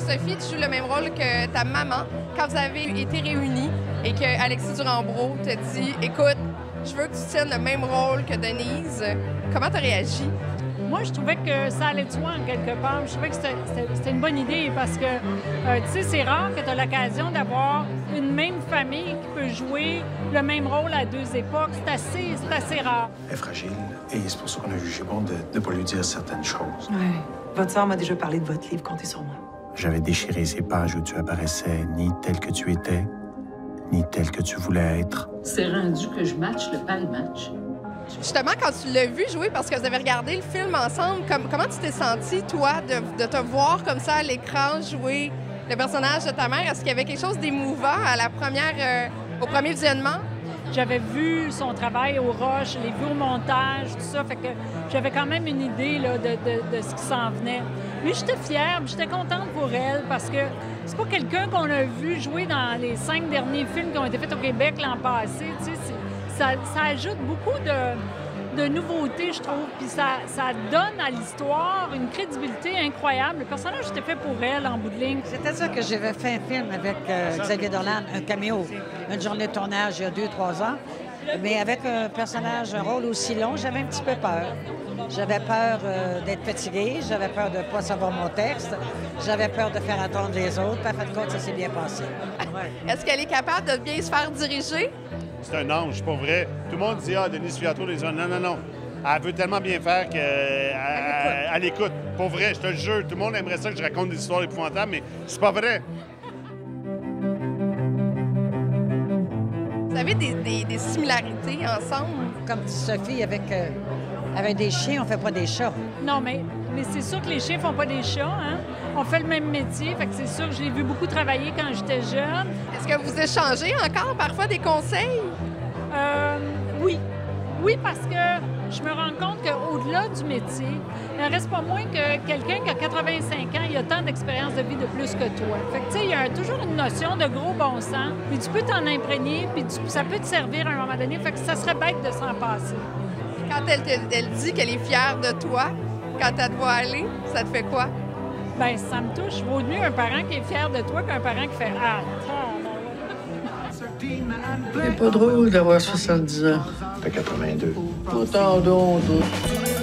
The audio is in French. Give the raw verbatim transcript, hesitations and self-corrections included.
Sophie, tu joues le même rôle que ta maman. Quand vous avez été réunis et que Alexis Durand-Brault te dit « Écoute, je veux que tu tiennes le même rôle que Denise », comment tu as réagi? Moi, je trouvais que ça allait de soi en quelque part. Je trouvais que c'était une bonne idée parce que, euh, tu sais, c'est rare que tu as l'occasion d'avoir une même famille qui peut jouer le même rôle à deux époques. C'est assez, c'est assez rare. Elle est fragile et c'est pour ça qu'on a jugé bon de ne pas lui dire certaines choses. Oui. Votre sœur m'a déjà parlé de votre livre, comptez sur moi. J'avais déchiré ces pages où tu apparaissais ni tel que tu étais, ni tel que tu voulais être. C'est rendu que je match le pal match. Justement, quand tu l'as vu jouer, parce que vous avez regardé le film ensemble, comme, comment tu t'es senti, toi, de, de te voir comme ça à l'écran jouer le personnage de ta mère? Est-ce qu'il y avait quelque chose d'émouvant à la première, euh, au premier visionnement? J'avais vu son travail au Roche, les vues au montage, tout ça, fait que j'avais quand même une idée là, de, de, de ce qui s'en venait. Mais j'étais fière, j'étais contente pour elle parce que c'est pas quelqu'un qu'on a vu jouer dans les cinq derniers films qui ont été faits au Québec l'an passé, tu sais. Ça, ça ajoute beaucoup de, de nouveautés, je trouve, puis ça, ça donne à l'histoire une crédibilité incroyable. Le personnage était fait pour elle, en bout de ligne. C'est-à-dire que j'avais fait un film avec euh, Xavier Dolan, un caméo, une journée de tournage il y a deux, trois ans, mais avec un personnage, un rôle aussi long, j'avais un petit peu peur. J'avais peur euh, d'être fatiguée, j'avais peur de ne pas savoir mon texte, j'avais peur de faire attendre les autres, puis en fin de compte, ça s'est bien passé. Ouais. Est-ce qu'elle est capable de bien se faire diriger? C'est un ange, pas vrai. Tout le monde dit « Ah, Denise Filiatro, les hommes. » Non, non, non. Elle veut tellement bien faire qu'elle écoute. Pas vrai, je te le jure. Tout le monde aimerait ça que je raconte des histoires épouvantables, mais c'est pas vrai. Vous avez des, des, des similarités ensemble? Comme dit Sophie, avec, euh, avec des chiens, on fait pas des chats. Non, mais, mais c'est sûr que les chiens font pas des chats, hein? On fait le même métier, fait que c'est sûr que je l'ai vu beaucoup travailler quand j'étais jeune. Est-ce que vous échangez encore parfois des conseils? Euh, oui. Oui, parce que je me rends compte qu'au-delà du métier, il n'en reste pas moins que quelqu'un qui a quatre-vingt-cinq ans, il a tant d'expérience de vie de plus que toi. Fait que, tu sais, il y a toujours une notion de gros bon sens, puis tu peux t'en imprégner, puis tu, ça peut te servir à un moment donné, fait que ça serait bête de s'en passer. Quand elle, te, elle dit qu'elle est fière de toi, quand elle te voit aller, ça te fait quoi? Bien, ça me touche. Vaut mieux un parent qui est fier de toi qu'un parent qui fait « Ah, c'est pas drôle d'avoir soixante-dix ans. T'as quatre-vingt-deux. Autant donc,